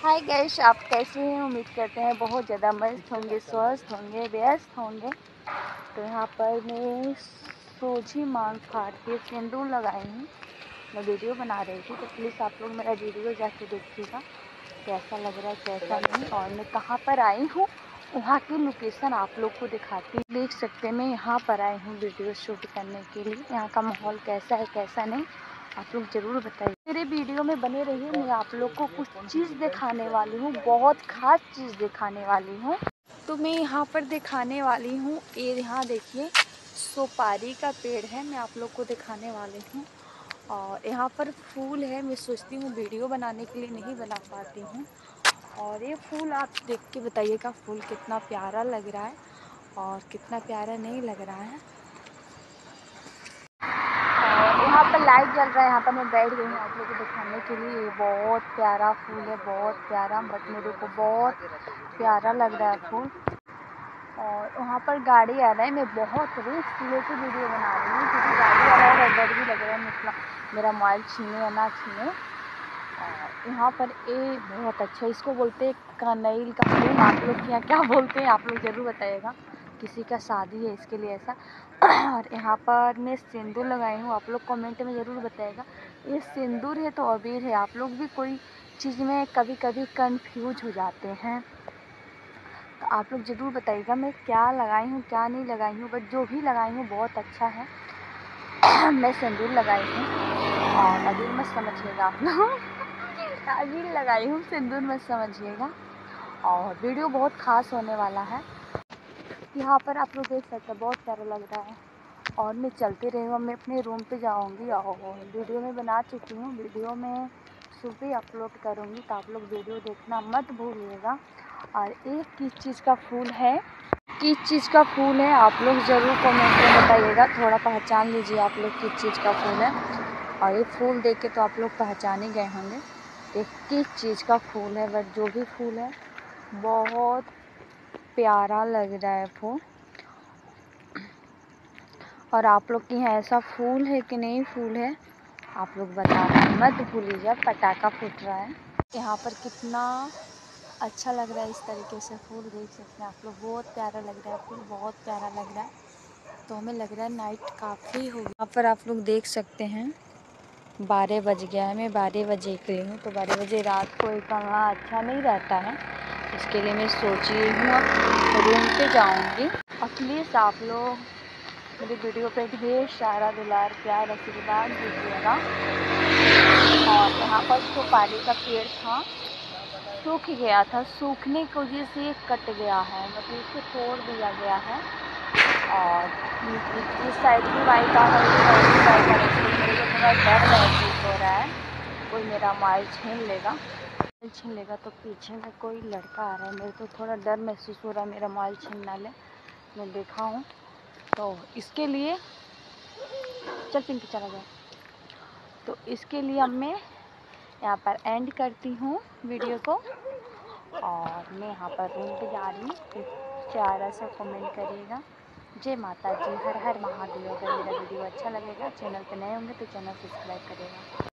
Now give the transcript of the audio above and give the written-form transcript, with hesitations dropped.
Hi guys, आप कैसे हैं? उम्मीद करते हैं बहुत ज़्यादा मस्त होंगे, स्वस्थ होंगे, व्यस्त होंगे। तो यहाँ पर मैं सोझी मांग फाड़ के सिंदूर लगाई हूँ। मैं वीडियो बना रही थी, तो प्लीज़ आप लोग मेरा वीडियो जाके देखिएगा कैसा लग रहा है कैसा नहीं। और मैं कहाँ पर आई हूँ वहाँ की लोकेशन आप लोग को दिखाती हूँ। देख सकते हैं मैं यहाँ पर आई हूँ वीडियो शूट करने के लिए। यहाँ का माहौल कैसा है कैसा नहीं आप लोग ज़रूर बताइए। मेरे वीडियो में बने रहिए, मैं आप लोग को कुछ चीज़ दिखाने वाली हूँ, बहुत ख़ास चीज़ दिखाने वाली हूँ। तो मैं यहाँ पर दिखाने वाली हूँ, ये यहाँ देखिए सुपारी का पेड़ है, मैं आप लोग को दिखाने वाली हूँ। और यहाँ पर फूल है, मैं सोचती हूँ वीडियो बनाने के लिए नहीं बना पाती हूँ। और ये फूल आप देख के बताइएगा फूल कितना प्यारा लग रहा है और कितना प्यारा नहीं लग रहा है। और यहाँ पर लाइट जल रहा है, यहाँ पर मैं बैठ गई हूँ आप लोगों को दिखाने के लिए। ये बहुत प्यारा फूल है, बहुत प्यारा, बट मेरे को बहुत प्यारा लग रहा है फूल। और वहाँ पर गाड़ी आ रहा है, मैं बहुत रिस्क लेके वीडियो बना रही हूँ क्योंकि गाड़ी आ रहा है और डर भी लग रहा है मतलब मेरा मोबाइल छीने या ना छीने। और यहाँ पर ये बहुत अच्छा, इसको बोलते हैं कनैल का फूल। आप लोग के यहाँ क्या बोलते हैं आप लोग ज़रूर बताइएगा। किसी का शादी है इसके लिए ऐसा। और यहाँ पर मैं सिंदूर लगाई हूँ, आप लोग कमेंट में ज़रूर बताइएगा ये सिंदूर है तो अबीर है। आप लोग भी कोई चीज़ में कभी कभी कंफ्यूज हो जाते हैं, तो आप लोग ज़रूर बताइएगा मैं क्या लगाई हूँ क्या नहीं लगाई हूँ। बट जो भी लगाई हूँ बहुत अच्छा है। मैं सिंदूर लगाई हूँ और अबीर मत समझिएगा आप लोग। अबीर लगाई हूँ, सिंदूर मत समझिएगा। और वीडियो बहुत ख़ास होने वाला है। यहाँ पर आप लोग देख सकते हैं बहुत प्यारा लग रहा है। और मैं चलती रही हूँ, मैं अपने रूम पे जाऊँगी और वीडियो में बना चुकी हूँ, वीडियो में सुबह अपलोड करूँगी, तो आप लोग वीडियो देखना मत भूलिएगा। और एक किस चीज़ का फूल है, किस चीज़ का फूल है आप लोग ज़रूर कमेंट में बताइएगा, थोड़ा पहचान लीजिए आप लोग किस चीज़ का फूल है। और ये फूल देख के तो आप लोग पहचान ही गए होंगे कि किस चीज़ का फूल है। बट जो भी फूल है बहुत प्यारा लग रहा है फूल। और आप लोग के यहाँ ऐसा फूल है कि नहीं फूल है आप लोग बताना मत भूलिएगा। पटाखा फूट रहा है यहाँ पर, कितना अच्छा लग रहा है इस तरीके से फूल देख सकते हैं आप लोग। बहुत प्यारा लग रहा है फूल, बहुत प्यारा लग रहा है। तो हमें लग रहा है नाइट काफ़ी हो गई। यहाँ पर आप लोग देख सकते हैं 12 बज गया है, मैं 12 बजे निकली हूँ। तो 12 बजे रात को निकलना अच्छा नहीं रहता है, इसके लिए मैं सोची हूँ रूम पे जाऊँगी। और प्लीज़ आप लोग मेरी वीडियो पे ढेर सारा दुलार प्यार आशीर्वाद दीजिएगा। और यहाँ पर सुपारी का पेड़ था, सूख गया था, सूखने की वजह से कट गया है, मतलब इसको तोड़ दिया गया है। और इस साइड भी बाइक आ रही है, इस बाइक आ रही है। मेरे को थोड़ा डर महसूस हो रहा है कोई मेरा मोबाइल छीन लेगा। तो पीछे में कोई लड़का आ रहा है, मेरे को थोड़ा डर महसूस हो रहा है मेरा मोबाइल छीन ना ले। मैं देखा हूँ तो इसके लिए चल पिंकी चला जाए। तो इसके लिए अब मैं यहाँ पर एंड करती हूँ वीडियो को। और मैं यहाँ पर रूम पे जा रही हूँ, तो प्यारा सा कमेंट करिएगा। जय माता जी, हर हर महादेव। अगर मेरा वीडियो अच्छा लगेगा, चैनल पे नए होंगे तो चैनल सब्सक्राइब करिएगा।